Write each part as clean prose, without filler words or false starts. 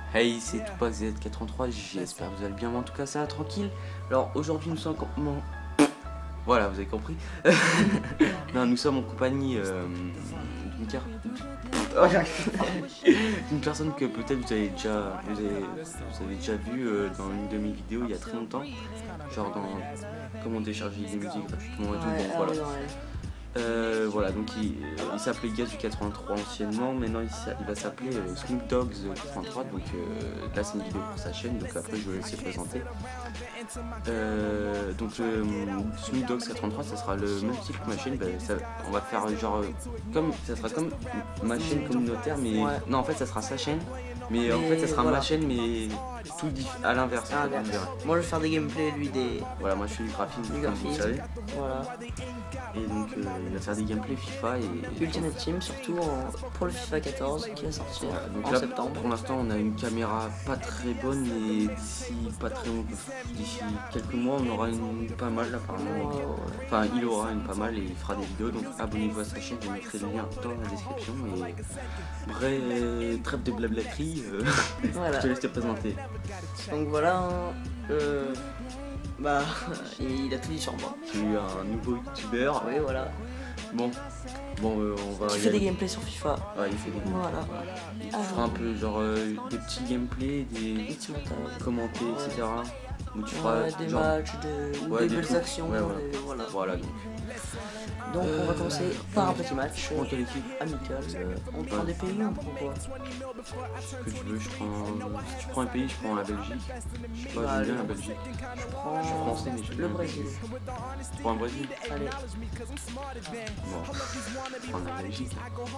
Hey, c'est Tupac Z83, j'espère que vous allez bien, mais en tout cas ça va tranquille. Alors aujourd'hui nous sommes voilà, vous avez compris. Non, nous sommes en compagnie d'une personne que peut-être vous avez déjà vu dans une de mes vidéos il y a très longtemps, genre dans comment décharger des musiques gratuitement et tout. Donc voilà. Voilà, donc il s'appelait Gaz du 83 anciennement, maintenant il va s'appeler Snoop Dogs 83, donc là c'est une vidéo pour sa chaîne, donc après je vais le laisser présenter. Donc Snoop Dogs 83, ça sera le même style que ma chaîne, on va faire genre ça sera comme ma chaîne communautaire, mais non, en fait ça sera sa chaîne, mais en fait ça sera ma chaîne, mais tout à l'inverse. Moi je vais faire des gameplays, lui des... Voilà, moi je fais du graphisme, comme vous savez. Voilà. Et donc il va faire des gameplays FIFA et Ultimate Team, surtout pour le FIFA 14 qui va sortir en là, septembre. Pour l'instant on a une caméra pas très bonne, mais d'ici quelques mois on aura une pas mal apparemment. Enfin il aura une pas mal et il fera des vidéos, donc abonnez-vous à sa chaîne, je mettrai le lien dans la description. Et vrai trêve de blablaterie, voilà. Je te laisse te présenter. Donc voilà, il a tout dit sur moi. Tu es un nouveau youtubeur. Oui, voilà. Bon, on va... Il fait des gameplays sur FIFA. Ouais, il fait des gameplays. Voilà. Il fera un peu genre des petits gameplays, des commentés, etc. Où tu feras des matchs, des belles actions. Voilà. Donc on va commencer par un petit match amical. On prend des pays, on prend quoi? Ce que tu veux, si tu prends un pays, je prends la Belgique. Je sais pas, j'aime bien la Belgique. Je suis français, mais le Brésil. Tu prends un Brésil? Allez. Bon, je prends la Belgique.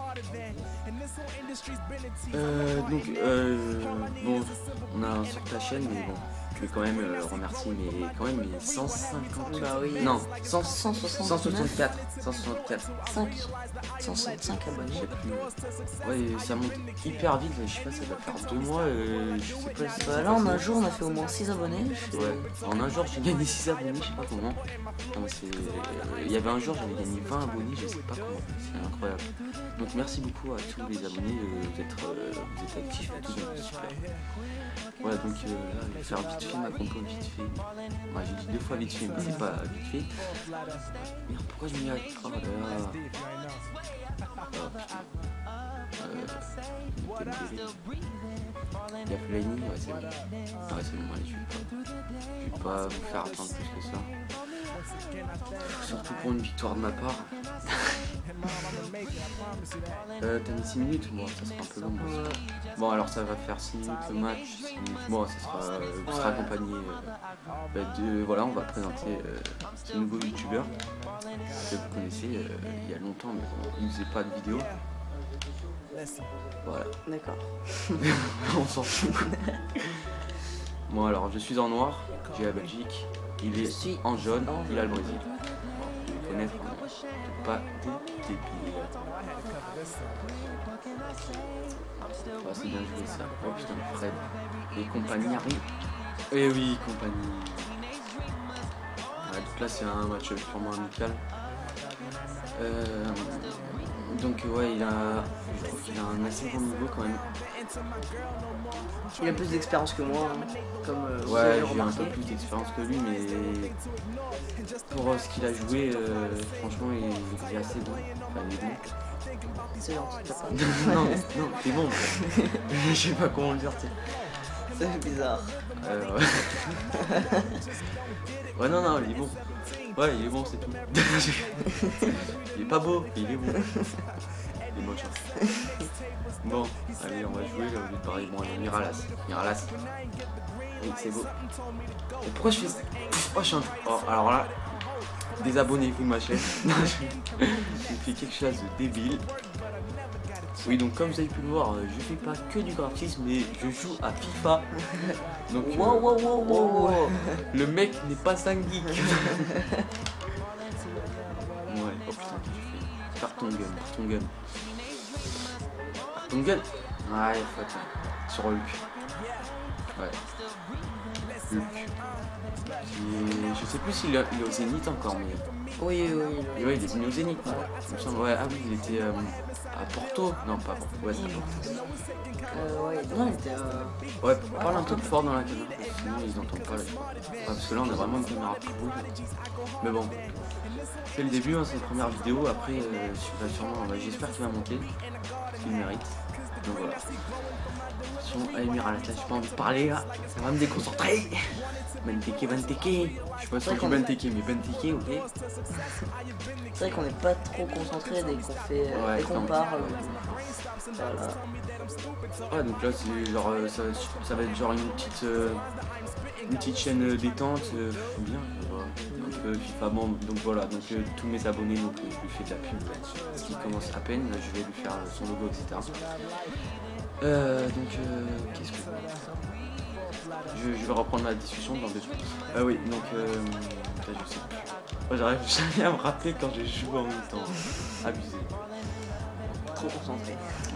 Bon, on a sur ta chaîne, mais bon. Je vais quand même remercier mes 150. Bah oui. Non, 164. 165 abonnés. Je sais plus. Ouais, ça monte hyper vite, je sais pas, ça doit faire 2 mois. Je sais pas si là en un jour on a fait au moins 6 abonnés. Ouais, en un jour j'ai gagné 6 abonnés, je sais pas comment. Il y avait un jour j'avais gagné 20 abonnés, je sais pas comment. C'est incroyable. Donc merci beaucoup à tous les abonnés, vous êtes actifs et tout, donc c'est super. Voilà, donc là je vais faire vite fait ma compo, vite fait. Ouais, j'ai dit 2 fois vite fait, mais c'est pas vite fait. Merde, pourquoi je m'y ai... Oh là là. Il y a Flaney, ouais c'est bon. Ouais c'est bon, je vais pas vous faire attendre plus que ça. Surtout pour une victoire de ma part. T'as mis 6 minutes, moi ça sera un peu long. Bon alors ça va faire 6 minutes le match, 6 minutes. Bon ça sera, vous serez accompagné voilà, on va présenter ce nouveau youtubeur que vous connaissez il y a longtemps, mais bon, il ne faisait pas de vidéo. Voilà. D'accord. On s'en fout. Bon alors je suis en noir, j'ai la Belgique, il est en jaune, il a le Brésil. Bon, vous devez connaître, pas des débiles. Oh, c'est bien joué ça. Oh putain, Fred. Et compagnie arrive. Eh oui, compagnie. Ouais, donc là c'est un match purement amical. Donc ouais, je trouve qu'il a un assez bon niveau quand même. Il a plus d'expérience que moi, hein, comme ouais, j'ai un peu plus d'expérience que lui, mais pour ce qu'il a joué, franchement, il est assez bon. Enfin, il est bon. C'est gentil, t'as pas. Non, t'es bon. Je sais pas comment le dire, tu sais. Ça fait bizarre. Ouais, non, il est bon. Ouais, il est bon, c'est tout. Il est pas beau, il est bon. Il est moche. Bon, allez, on va jouer là, au lieu de parler. Bon, allez, Miralas. Oui, c'est beau. Et pourquoi je fais ça? Oh, je suis un... Oh, alors là, désabonnez-vous de ma chaîne. J'ai fait quelque chose de débile. Oui, donc comme vous avez pu le voir, je fais pas que du graphisme, mais je joue à FIFA. Donc, wow. Le mec n'est pas 5 geeks. Ouais, oh putain, tu fais. Par ton gun. Ouais, faut attendre. Sur Hulk. Ouais. Hulk. Je sais plus s'il est au Zénith encore, mais... Oui. Il est venu au Zénith. Ouais. Ah oui, il était à Porto. Non, pas à Porto. Ouais, c'est à Porto. Ouais, non, il était. Ouais, parle un peu plus fort dans la caméra, sinon ils n'entendent pas là. Ouais, parce que là on a vraiment une caméra pro. Mais bon, c'est le début, hein, c'est la première vidéo. Après, j'espère qu'il va monter, parce qu'il mérite. Donc voilà. Attention, Amir à la tâche, j'ai pas envie de parler là, ça va me déconcentrer. Benteke. Je sais pas si on dit Benteke, mais Benteke, ok. C'est vrai qu'on n'est pas trop concentré dès qu'on fait, dès qu'on parle. Voilà. Ouais, donc là c'est genre ça va être genre une petite chaîne détente, bien. Donc FIFA bon, donc voilà, donc tous mes abonnés, donc je lui fais de la pub parce qu'il commence à peine, là, je vais lui faire son logo, etc. Qu'est-ce que je vais reprendre ma discussion dans 2 secondes. Ah oui, donc là, je sais plus. Moi, j'arrive jamais à me rappeler quand je joue en même temps. Abusé. Trop concentré.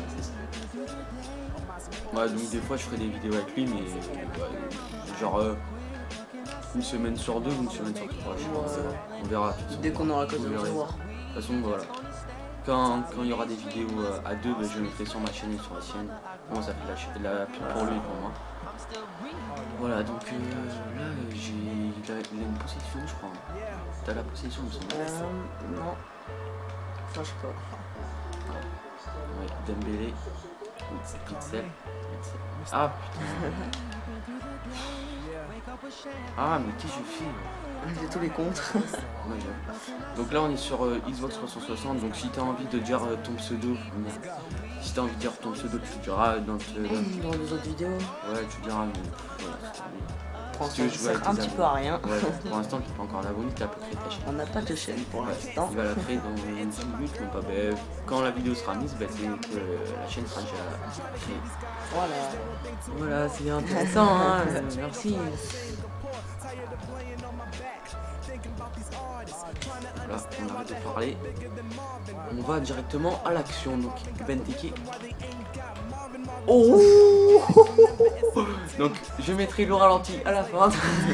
Ouais, donc des fois je ferai des vidéos avec lui, mais genre une semaine sur 2 ou une semaine sur 3, je pense. On verra. Dès qu'on aura l'occasion de se voir. De toute façon, voilà. Quand il y aura des vidéos à 2, bah, je le mettrai sur ma chaîne et sur la sienne. Moi, ça fait la pub pour lui et pour moi. Voilà, donc là, il a une possession, je crois. T'as la possession, il me semble. Non. Attends, je sais pas. Ouais, Dembélé. Pixel. Ah putain. Ah, mais qu'est-ce que je fais? J'ai tous les contres. Ouais, donc là on est sur Xbox 360, donc si t'as envie de dire ton pseudo, si t'as envie de dire ton pseudo, tu diras dans les autres vidéos. Ouais, tu diras, mais voilà. Pour l'instant, ça sert un petit peu à rien. Ouais, pour l'instant, tu n'es pas encore abonné, tu as pas créé ta chaîne. On n'a pas de chaîne pour l'instant. Il va la créer dans une petite minute, non pas. Quand la vidéo sera mise, c'est que la chaîne sera déjà créée. Voilà. Voilà, c'est intéressant, hein. Merci. Voilà, on arrête de parler. On va directement à l'action. Donc, Benteke. Oh. Donc, je mettrai le ralenti à la fin.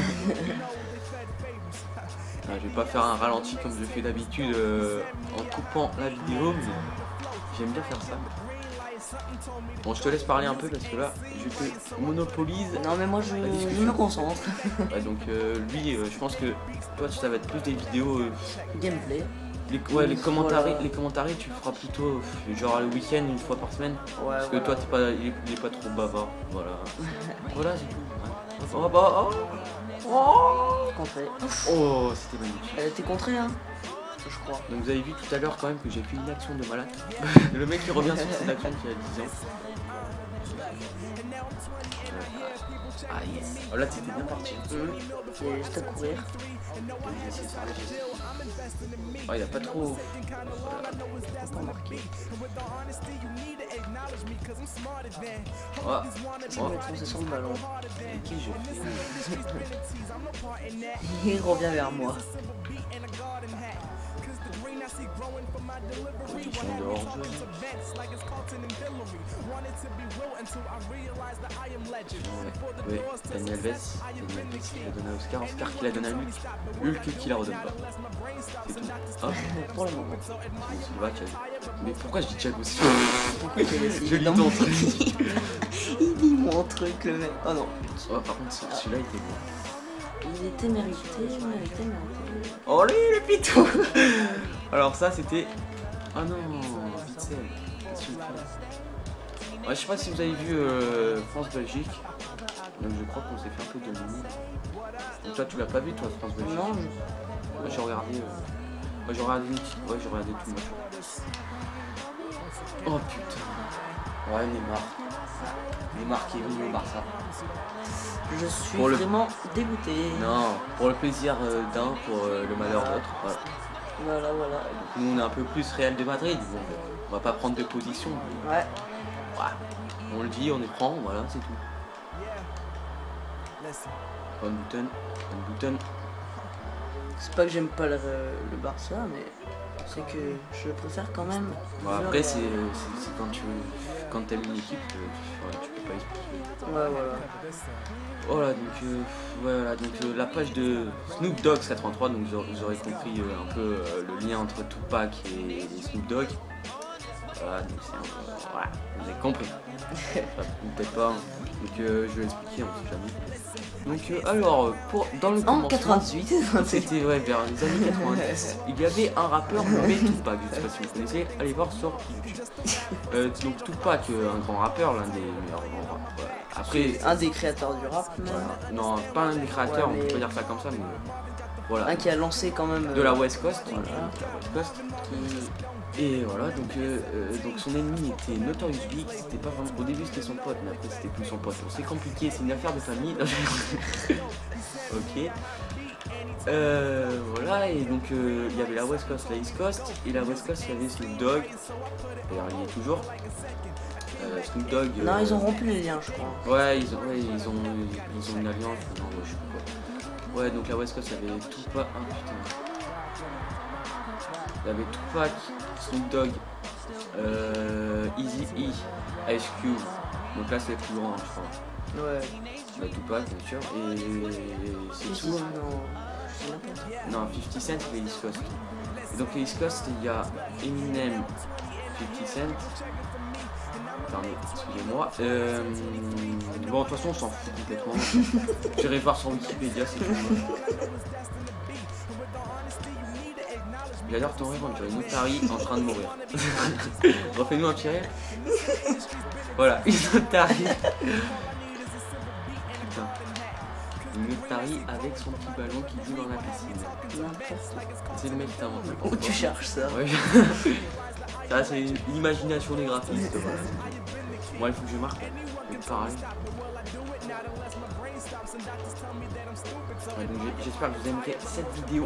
Je vais pas faire un ralenti comme je fais d'habitude en coupant la vidéo, mais j'aime bien faire ça. Bon, je te laisse parler un peu parce que là, je te monopolise. Non, mais moi, je me concentre. Ouais, donc, lui, je pense que toi, ça va être plus des vidéos gameplay. Les commentaires, tu le feras plutôt genre le week-end, une fois par semaine. Ouais, parce que toi, il est pas trop bavard. Voilà. Voilà, c'est tout. Ouais. Contré. Oh, c'était magnifique. T'es contré, hein, je crois. Donc vous avez vu tout à l'heure quand même que j'ai fait une action de malade. Le mec qui revient sur cette action qui a 10 ans. Ah yes. Oh là t'étais bien parti. J'ai juste à courir. Oh, il a pas trop. Pas marqué. Je vais me foncer sur le ballon. Qui je fais? Il revient vers moi. Position de hors-jeu. Ouais, Daniel Alves qui l'a donné à Oscar. Oscar qui l'a donné à Hulk. Hulk qui la redonne pas. C'est tout. Ah, pour le moment. Mais pourquoi je dis Thiago aussi? Je lis ton truc. Il lit mon truc, le mec. Oh non. Oh, par contre, celui-là était bon. Il était mérité. Oh lui, le pitou. Alors ça, c'était... Ah non, Witsel. Qu'est-ce que tu fais? Ouais, je sais pas si vous avez vu France-Belgique. Donc je crois qu'on s'est fait un peu dominer. Donc toi, tu l'as pas vu, toi, France-Belgique? Non. Moi, j'ai regardé... Moi, j'ai regardé une petite... Ouais, j'ai regardé tout le match. Oh putain. Ouais, Neymar qui est venu au Barça. Je suis vraiment dégoûté. Non, pour le plaisir d'un, pour le malheur d'autre. Voilà. Voilà. Nous on est un peu plus Real de Madrid. Bon, on va pas prendre de position. Ouais. On le dit, on les prend, voilà, c'est tout. Van Buten. C'est pas que j'aime pas le Barça, mais c'est que je préfère quand même. Bon, après, c'est quand t'aimes une équipe, tu peux pas expliquer. Ouais, voilà. Voilà, donc la page de Snoop Dogg 83, donc vous aurez compris un peu le lien entre Tupac et Snoop Dogg. Voilà, donc c'est voilà, vous avez compris. Peut-être pas, hein. Donc je vais expliquer, on sait jamais. Donc alors, dans le en commencement, 98, c'était ouais, vers les années 90, il y avait un rappeur nommé Tupac, je sais pas si vous connaissez, allez voir sur YouTube. Donc Tupac, un grand rappeur, l'un des meilleurs grands rappeurs. Après, un des créateurs du rap, même. Non, pas un des créateurs, ouais, mais... on peut dire ça comme ça, mais voilà. Un qui a lancé quand même de la West Coast, voilà. de la West Coast. Et voilà, donc son ennemi était Notorious Big, c'était pas vraiment... Au début c'était son pote, mais après c'était plus son pote. C'est compliqué, c'est une affaire de famille. Ok. Voilà, et donc il y avait la West Coast, la East Coast, et la West Coast il y avait Snoop Dogg, d'ailleurs il y est toujours. Snoop Dogg... Non, ils ont rompu les liens, je crois. Ouais, ils ont une alliance, non, je sais pas quoi. Ouais, donc la West Coast, il y avait Tupac... Ah putain. Il y avait Tupac, Snoop Dogg, Eazy-E, Ice Cube. Donc là, c'est les plus grands, je crois. Ouais. Bah, Tupac, bien sûr. Et c'est tout. Non, 50 Cent, c'est les East Coast. Et donc, les East Coast, il y a Eminem, 50 Cent. Pardon, excusez-moi. Bon, de toute façon, on s'en fout complètement. J'irai voir sur Wikipédia, c'est tout. J'adore ton rire, on dirait une otarie en train de mourir. Refais-nous un petit rire. Voilà, une otarie. Putain. Une otarie avec son petit ballon qui joue dans la piscine. C'est le mec qui t'invente. Où tu cherches ça? Ouais. Ça, c'est l'imagination des graphistes. Voilà. Moi, il faut que je marque. Pareil. Ouais, donc j'espère que vous aimerez cette vidéo.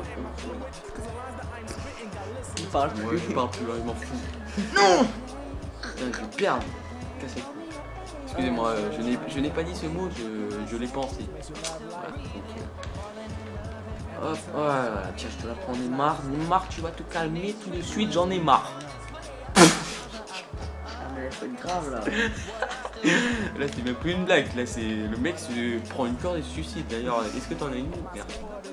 Il parle plus. Ouais, je parle plus, je m'en fous. Non. Putain, je vais perdre. Cassez le cou. Excusez-moi, je n'ai pas dit ce mot, je l'ai pensé. Voilà, donc, hop, voilà, tiens, je te la prends, Neymar. Neymar, tu vas te calmer tout de suite, j'en ai marre. Ah, mais faut être grave là. Là, c'est même plus une blague, là, c'est le mec se prend une corde et se suicide. D'ailleurs, est-ce que t'en as une? Merde.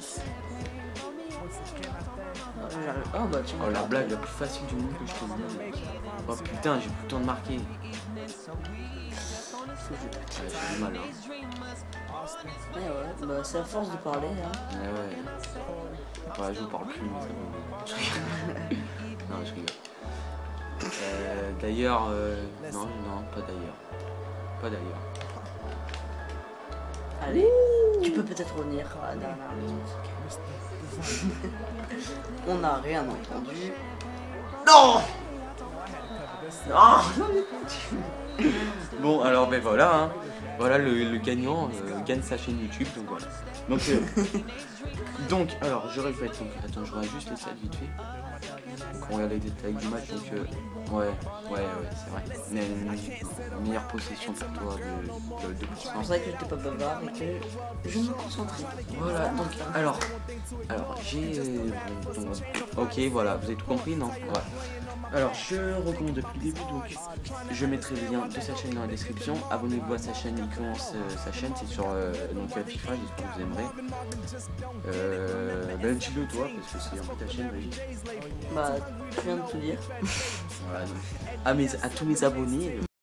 Oh bah tiens. Oh, la blague la plus facile du monde que je te dis. Oh putain, j'ai plus le temps de marquer. J'ai du mal, hein. Ouais, bah c'est à force de parler, hein. Ouais, je vous parle plus, mais ça me... Non, je rigole. D'ailleurs, non, pas d'ailleurs. Pas d'ailleurs. Allez, tu peux peut-être revenir à la dernière minute. On n'a rien entendu. Non. Non. Bon, alors ben voilà, hein. Voilà le gagnant gagne sa chaîne YouTube, donc voilà. Donc, alors je répète, donc, attends, je regarde juste les stats vite fait. Donc on regarde les détails du match, donc ouais, c'est vrai. Mais une meilleure possession pour toi de 2%. C'est pour ça que j'étais pas bavard et que je me concentrais. Voilà, donc alors j'ai... ok, voilà, vous avez tout compris, non? Ouais. Alors, je recommande depuis le début, donc je mettrai le lien de sa chaîne dans la description. Abonnez-vous à sa chaîne, il commence sa chaîne, c'est sur donc FIFA, j'espère que vous aimerez. Ben dis-le toi, parce que c'est un peu ta chaîne, Brigitte. Bah, tu viens de tout dire. Voilà, donc à tous mes abonnés.